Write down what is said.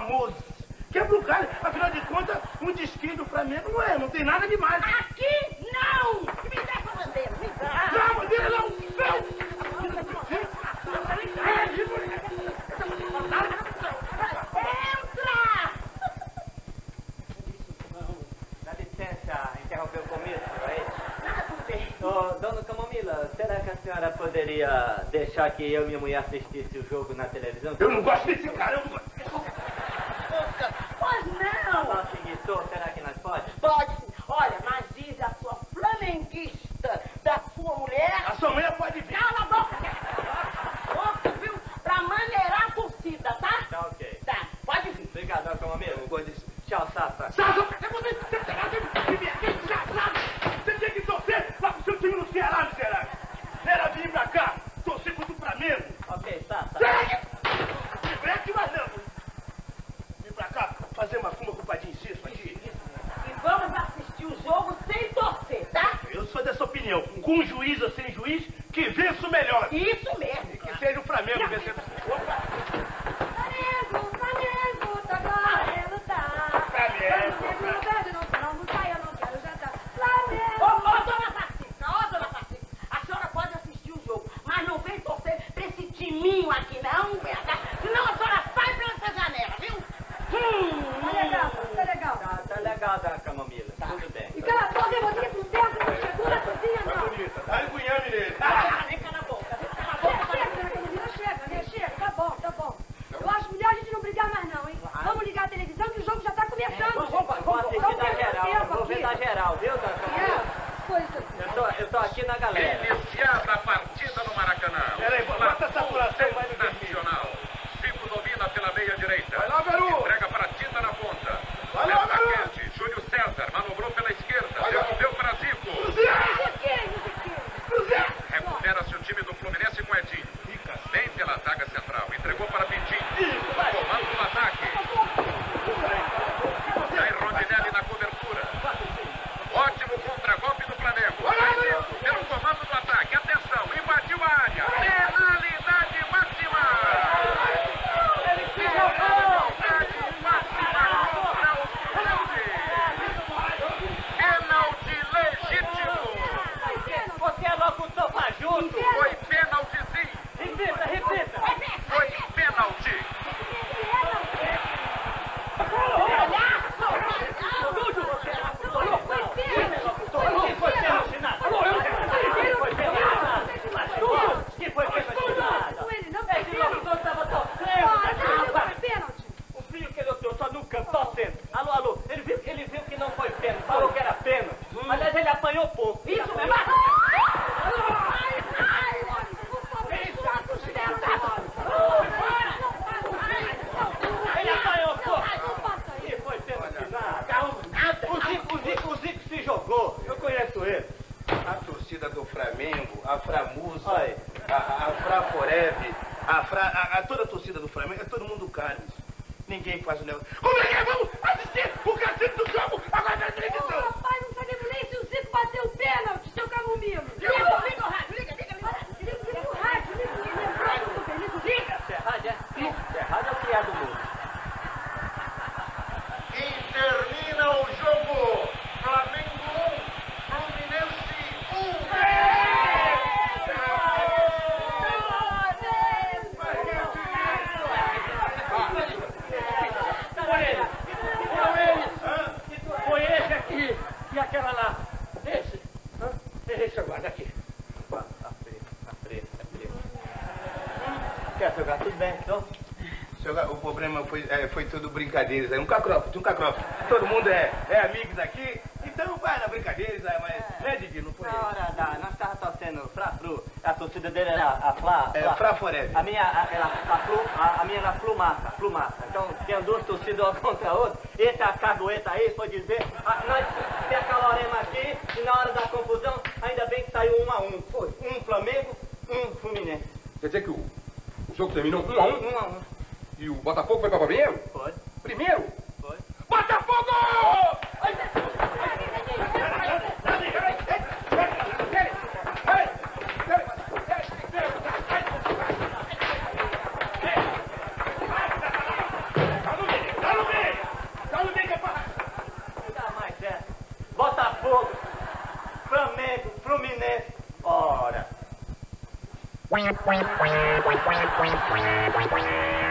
famoso. Quebra o galho. Afinal de contas, um desquinho do Flamengo não tem nada demais. Aqui não! Me dá essa bandeira, me dá! Não, bandeira não! Não! Entra! Dá licença, interromper o comício, é isso? Tudo bem. Dona Camomila, será que a senhora poderia deixar que eu e minha mulher assistisse o jogo na televisão? Eu não gosto desse cara, eu não gosto. Pois não! Tá seguidor, será que nós pode? Pode sim. Olha, mas diz a sua flamenguista da sua mulher... A sua mulher pode vir. Cala a boca! Boca, viu? Pra maneirar a torcida, tá? Tá ok. Tá, pode vir. Obrigado, Dona Camomila. Eu gosto disso. Tchau, Sassa. Você tinha que torcer lá pro seu time no Ceará, miserável. Era vir pra cá, torcer contra o Flamengo. Ok, Sassa. Brete, mas não. Vim pra cá fazer uma fuma com o Padinho Cício aqui. E vamos assistir o jogo sem torcer, tá? Eu sou dessa opinião. Com juiz ou sem juiz, que vença o melhor. Isso mesmo. E que seja o Flamengo vencendo. Opa! Flamengo, Flamengo, tá valendo, tá. Flamengo. Não perde, não sai, eu não quero jantar. Ô, Flamengo. dona Pacífica, a senhora pode assistir o jogo, mas não vem torcer pra esse timinho aqui, não, tá? Senão a senhora sai pela essa janela, viu? Tá legal, tá legal. Tá legal, Dona Camomila. Tudo bem. E cala a boca, eu vou ter que ir pro centro, não chegou na cozinha, Tá não. bonita. Dá um cunhame nele. Vem cá na boca, vem cá na Chega, boca. chega, dona Camila, chega, né? Chega, tá bom, tá bom. Eu acho melhor a gente não brigar mais não, hein? Vamos ligar a televisão que o jogo já tá começando. Vou assistir da geral. Vou ver da geral, viu, Dona Camomila? Coisa. Eu tô aqui na galera. Iniciada a partida no Maracanã. Peraí, bota a saturação mais no Nacional. Chico domina pela meia direita. Vai lá, garoto. Entrega para Tita na ponta. Vai lá, garoto. Atacante, Júlio César, manobrou pela esquerda. Devolveu para Zico. Recupera-se o time do Fluminense com Edinho. Bem pela zaga central. Entregou para Pintinho. Comando do ataque. Jair Rondinelli na cobertura. Ótimo contra-golpe do Flamengo. Pelo comando do ataque. Atenção, invadiu a área. Penalidade máxima. Penalidade máxima contra o Fluminense. Pênalti legítimo. Você é locutor fajuto. Foi pênalti sim. Repita. Foi pênalti. O filho que ele deu só no campo, torcendo. Alô, ele viu que não foi pênalti, falou que era pênalti. Aliás, ele apanhou pouco. Isso mesmo. Ele apanhou pouco. E foi pênalti nada. O Zico se jogou. Eu conheço ele. A torcida do Flamengo, a Framusa, Oi. a Fraforeb, toda a torcida do Flamengo, é todo mundo Carlos. Ninguém faz o negócio. Como é que vamos assistir o cacete do jogo agora na televisão? Rapaz, não sabemos nem se o Zico bateu o pênalti, seu Camomilo. Liga o rádio, liga. Liga o rádio, liga. Se é rádio, é? Se é rádio, é o criado mundo. E termina o jogo. Flamengo 1, Fluminense 1. Foi esse aqui e aquela lá. Esse agora aqui. A preta. Quer jogar tudo bem, então? O problema foi tudo brincadeiras. Um cacrófone. Todo mundo é amigo daqui, então vai na brincadeira, mas né, Didi, não foi Na isso. hora da... Nós estávamos torcendo Fla-Flu. A torcida dele era a Fla... Fraforeb. A minha era Flumaça. Então, tinha duas torcidas uma contra a outra. Eita cagueta aí, foi dizer. Nós se acaloremos aqui e na hora da confusão, ainda bem que saiu 1 a 1. Foi um Flamengo, um Fluminense. Quer dizer que o jogo terminou 1 a 1? 1 a 1. E o Botafogo foi para primeiro? Foi. Primeiro? Foi. Botafogo! quack, quack, quack, quack, quack, quack, quack, quack, quack.